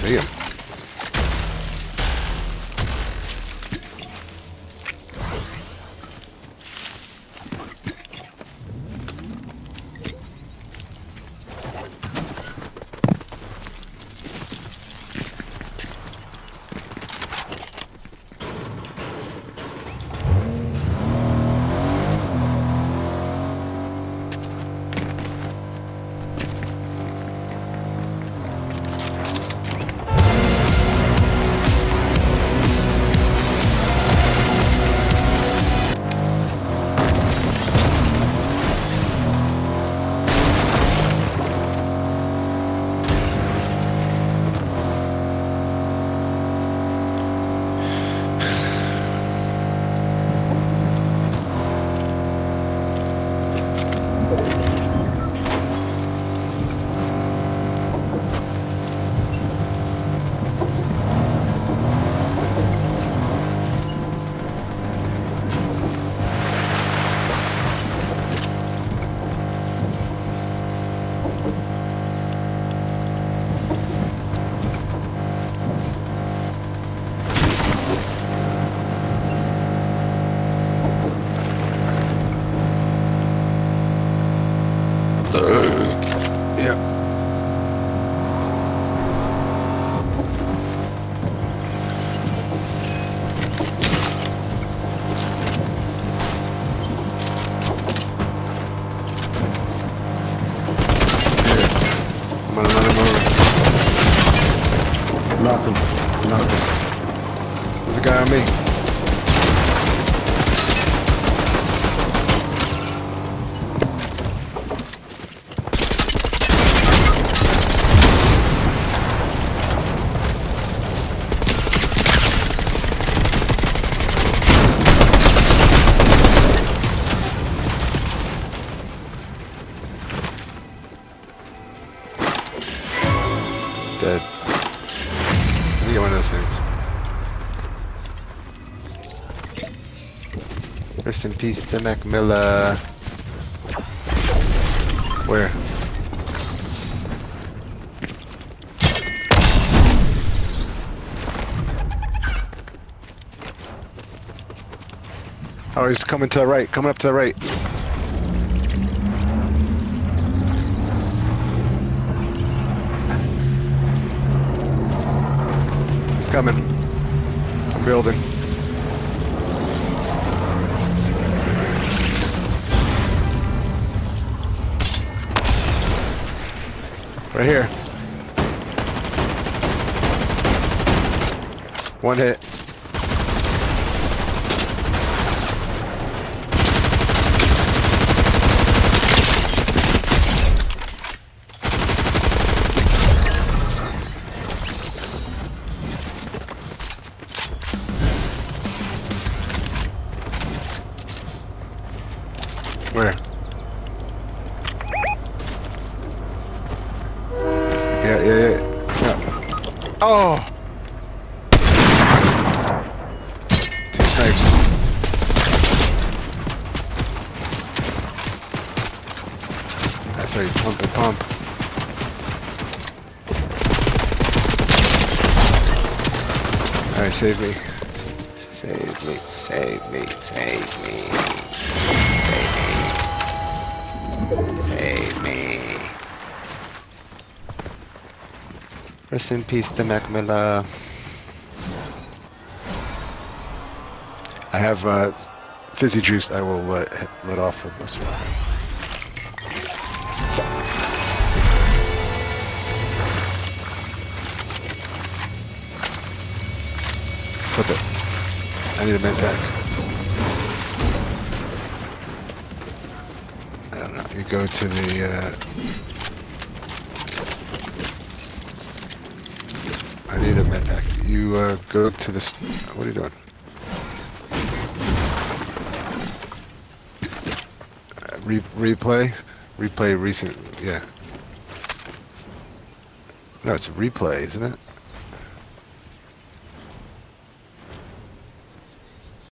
see him. Yeah. I'm gonna run him over. Knock him. Knock him. There's a guy on me. Dead. Let me get one of those things. Rest in peace to Mac Miller. Where? Oh, he's coming to the right. Coming up to the right. He's coming. I'm building. Right here. One hit. Where? Yeah. Oh! Two snipes. That's how you pump and pump. Alright, save me. Save me. Save me. Save me. Save me. Rest in peace to Mac Miller. I have fizzy juice. I will let off for most of it. Flip it. I need a med pack. I don't know. You go to the. I need a med pack. You go to this. What are you doing? Replay recent. Yeah. No, it's a replay, isn't it?